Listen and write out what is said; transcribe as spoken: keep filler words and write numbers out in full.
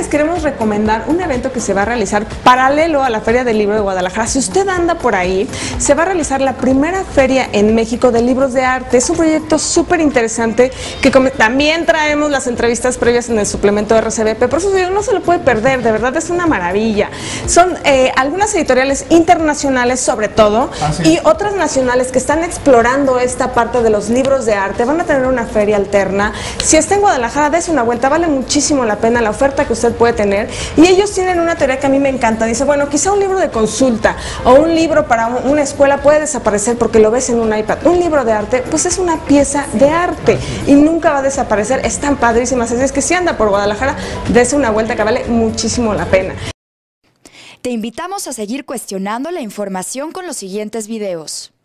queremos recomendar un evento que se va a realizar paralelo a la Feria del Libro de Guadalajara. Si usted anda por ahí, se va a realizar la primera feria en México de libros de arte. Es un proyecto súper interesante que también traemos las entrevistas previas en el suplemento de R C B P, por eso no se lo puede perder, de verdad es una maravilla. Son eh, algunas editoriales internacionales sobre todo ah, sí. y otras nacionales que están explorando esta parte de los libros de arte. Van a tener una feria alterna. Si está en Guadalajara, dése una vuelta, vale muchísimo la pena la oferta que usted puede tener. Y ellos tienen una teoría que a mí me encanta. Dice, bueno, quizá un libro de consulta o un libro para una escuela puede desaparecer porque lo ves en un iPad. Un libro de arte, pues es una pieza de arte y nunca va a desaparecer. Están padrísimas. Así es que si anda por Guadalajara, dése una vuelta que vale muchísimo la pena. Te invitamos a seguir cuestionando la información con los siguientes videos.